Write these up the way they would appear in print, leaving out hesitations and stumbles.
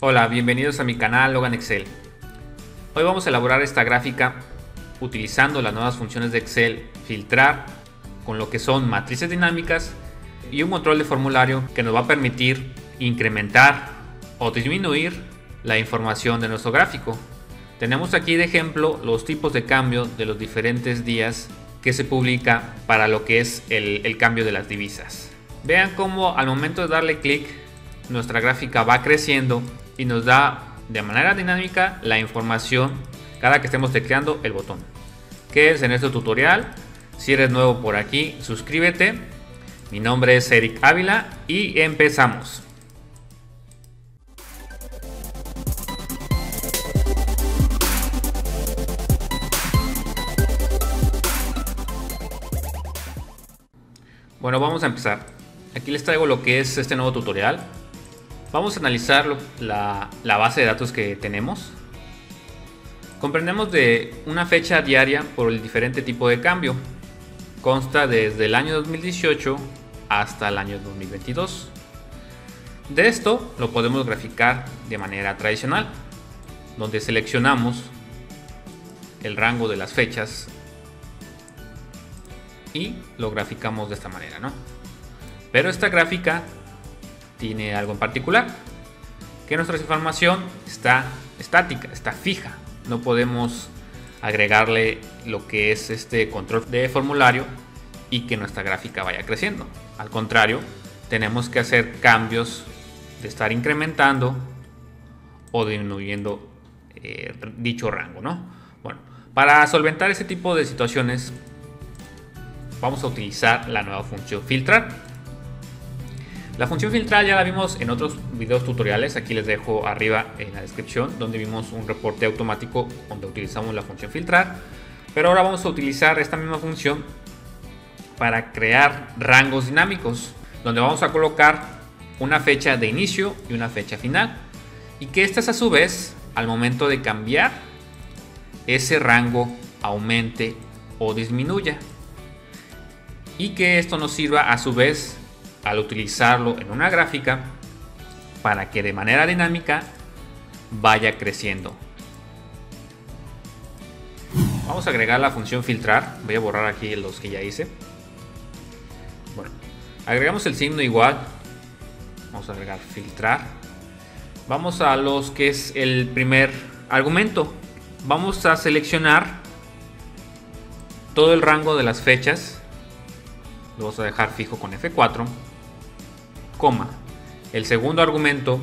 Hola, bienvenidos a mi canal Logan Excel. Hoy vamos a elaborar esta gráfica utilizando las nuevas funciones de Excel, filtrar con lo que son matrices dinámicas y un control de formulario que nos va a permitir incrementar o disminuir la información de nuestro gráfico. Tenemos aquí de ejemplo los tipos de cambio de los diferentes días que se publica para lo que es el cambio de las divisas. Vean cómo al momento de darle clic nuestra gráfica va creciendo y nos da de manera dinámica la información cada que estemos tecleando el botón. Quédense en este tutorial. Si eres nuevo por aquí, suscríbete. Mi nombre es Eric Ávila y empezamos. Bueno, vamos a empezar. Aquí les traigo lo que es este nuevo tutorial. Vamos a analizar la base de datos que tenemos. Comprendemos de una fecha diaria por el diferente tipo de cambio. Consta desde el año 2018 hasta el año 2022. De esto lo podemos graficar de manera tradicional, donde seleccionamos el rango de las fechas y lo graficamos de esta manera, ¿no? Pero esta gráfica tiene algo en particular, que nuestra información está estática, está fija. No podemos agregarle lo que es este control de formulario y que nuestra gráfica vaya creciendo. Al contrario, tenemos que hacer cambios de estar incrementando o disminuyendo dicho rango, ¿no? Bueno, para solventar ese tipo de situaciones vamos a utilizar la nueva función filtrar. La función filtrar ya la vimos en otros videos tutoriales. Aquí les dejo arriba en la descripción donde vimos un reporte automático donde utilizamos la función filtrar. Pero ahora vamos a utilizar esta misma función para crear rangos dinámicos, donde vamos a colocar una fecha de inicio y una fecha final, y que estas a su vez al momento de cambiar ese rango aumente o disminuya, y que esto nos sirva a su vez al utilizarlo en una gráfica para que de manera dinámica vaya creciendo. Vamos a agregar la función filtrar. Voy a borrar aquí los que ya hice. Bueno, agregamos el signo igual. Vamos a agregar filtrar. Vamos a los que es el primer argumento. Vamos a seleccionar todo el rango de las fechas. Lo vamos a dejar fijo con F4, coma. El segundo argumento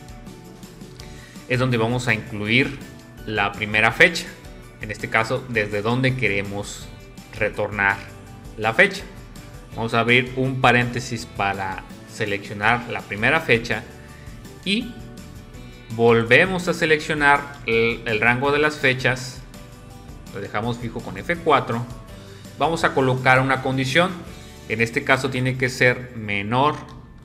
es donde vamos a incluir la primera fecha, en este caso desde donde queremos retornar la fecha. Vamos a abrir un paréntesis para seleccionar la primera fecha y volvemos a seleccionar el rango de las fechas. Lo dejamos fijo con F4. Vamos a colocar una condición. En este caso tiene que ser menor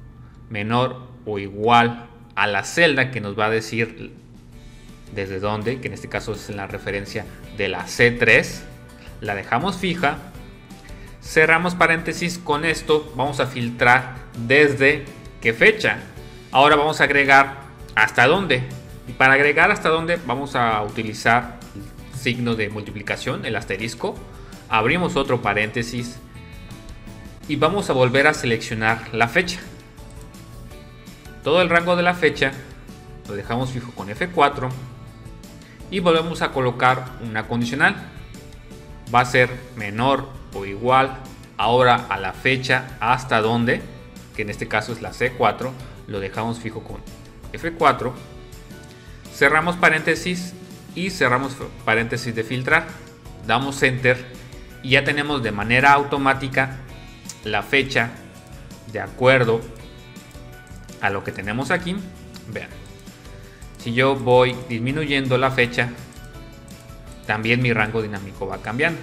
o igual a la celda que nos va a decir desde dónde, que en este caso es en la referencia de la C3. La dejamos fija, cerramos paréntesis. Con esto vamos a filtrar desde qué fecha. Ahora vamos a agregar hasta dónde, y para agregar hasta dónde vamos a utilizar el signo de multiplicación, el asterisco. Abrimos otro paréntesis y vamos a volver a seleccionar la fecha. Todo el rango de la fecha lo dejamos fijo con F4 y volvemos a colocar una condicional. Va a ser menor o igual ahora a la fecha hasta donde, que en este caso es la C4. Lo dejamos fijo con F4. Cerramos paréntesis y cerramos paréntesis de filtrar. Damos enter y ya tenemos de manera automática la fecha de acuerdo a lo que tenemos aquí. Vean, si yo voy disminuyendo la fecha, también mi rango dinámico va cambiando.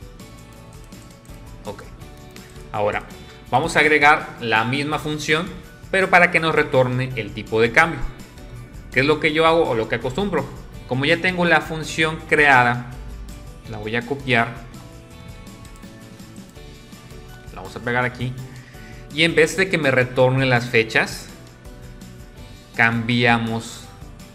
Ok, ahora vamos a agregar la misma función, pero para que nos retorne el tipo de cambio. ¿Qué es lo que yo hago o lo que acostumbro? Como ya tengo la función creada, la voy a copiar. La vamos a pegar aquí y en vez de que me retorne las fechas, cambiamos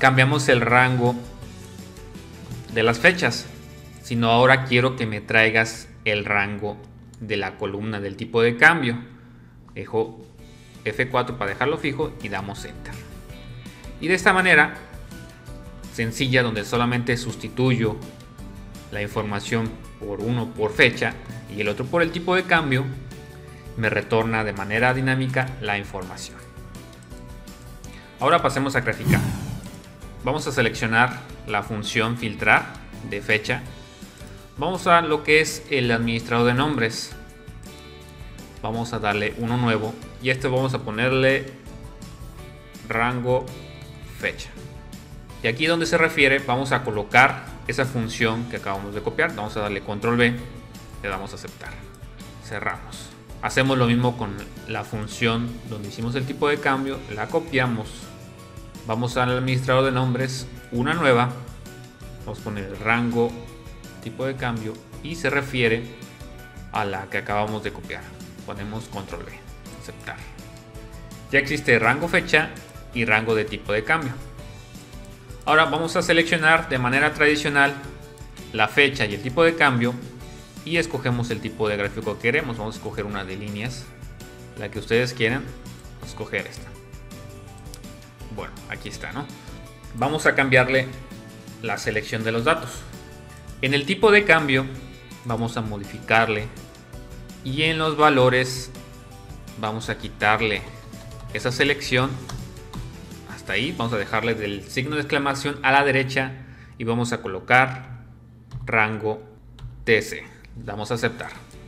cambiamos el rango de las fechas, sino ahora quiero que me traigas el rango de la columna del tipo de cambio. Dejo F4 para dejarlo fijo y damos Enter. Y de esta manera sencilla, donde solamente sustituyo la información por uno por fecha y el otro por el tipo de cambio, me retorna de manera dinámica la información. Ahora pasemos a graficar. Vamos a seleccionar la función filtrar de fecha. Vamos a lo que es el administrador de nombres. Vamos a darle uno nuevo y esto vamos a ponerle rango fecha. Y aquí donde se refiere vamos a colocar esa función que acabamos de copiar. Vamos a darle control B, le damos a aceptar, cerramos. Hacemos lo mismo con la función donde hicimos el tipo de cambio, la copiamos, vamos al administrador de nombres, una nueva, vamos a poner el rango tipo de cambio y se refiere a la que acabamos de copiar. Ponemos control B, aceptar. Ya existe rango fecha y rango de tipo de cambio. Ahora vamos a seleccionar de manera tradicional la fecha y el tipo de cambio y escogemos el tipo de gráfico que queremos. Vamos a escoger una de líneas, la que ustedes quieran, vamos a escoger esta. Bueno, aquí está, ¿no? Vamos a cambiarle la selección de los datos. En el tipo de cambio vamos a modificarle y en los valores vamos a quitarle esa selección. Hasta ahí vamos a dejarle del signo de exclamación a la derecha y vamos a colocar rango TC. Damos a aceptar.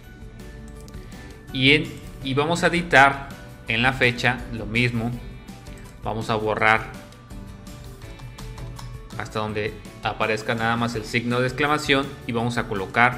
Y vamos a editar en la fecha lo mismo. Vamos a borrar hasta donde aparezca nada más el signo de exclamación y vamos a colocar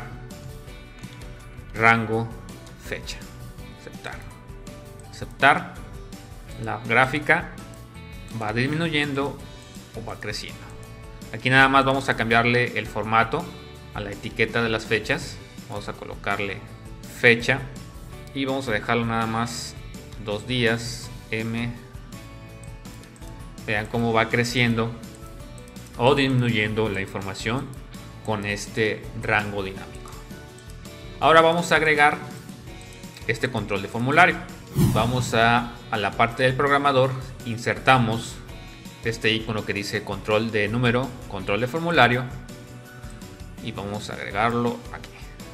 rango fecha. Aceptar. Aceptar. La gráfica va disminuyendo o va creciendo. Aquí nada más vamos a cambiarle el formato a la etiqueta de las fechas. Vamos a colocarle fecha y vamos a dejarlo nada más 2 días M. Vean cómo va creciendo o disminuyendo la información con este rango dinámico. Ahora vamos a agregar este control de formulario. Vamos a la parte del programador, insertamos este icono que dice control de número, control de formulario y vamos a agregarlo aquí.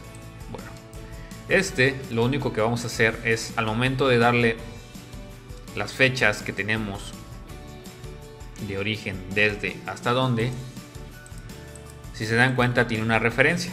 Bueno, lo único que vamos a hacer es al momento de darle las fechas que tenemos de origen desde hasta dónde, si se dan cuenta tiene una referencia.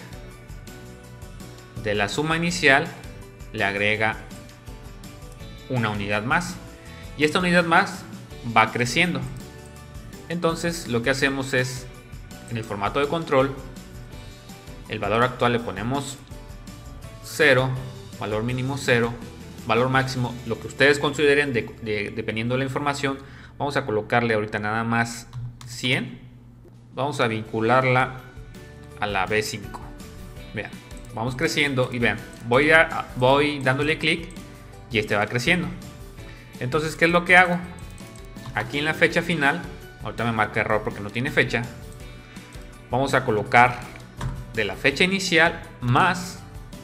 De la suma inicial le agrega una unidad más y esta unidad más va creciendo. Entonces lo que hacemos es en el formato de control, el valor actual le ponemos 0, valor mínimo 0, valor máximo lo que ustedes consideren dependiendo de la información. Vamos a colocarle ahorita nada más 100. Vamos a vincularla a la B5. Vean, vamos creciendo y vean, voy dándole clic y este va creciendo. Entonces, ¿qué es lo que hago? Aquí en la fecha final, ahorita me marca error porque no tiene fecha. Vamos a colocar de la fecha inicial más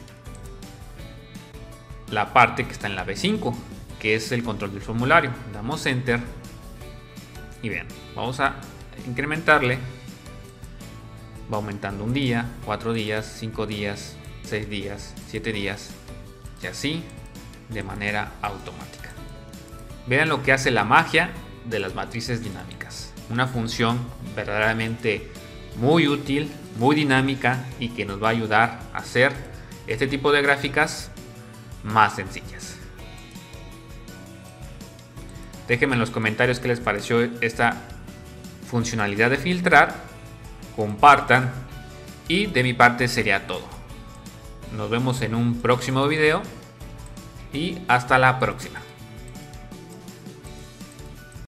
la parte que está en la B5, que es el control del formulario. Damos Enter y vean, vamos a incrementarle. Va aumentando un día, 4 días, 5 días, 6 días, 7 días y así de manera automática. Vean lo que hace la magia de las matrices dinámicas. Una función verdaderamente muy útil, muy dinámica y que nos va a ayudar a hacer este tipo de gráficas más sencillas. Déjenme en los comentarios qué les pareció esta funcionalidad de filtrar. Compartan y de mi parte sería todo. Nos vemos en un próximo video y hasta la próxima.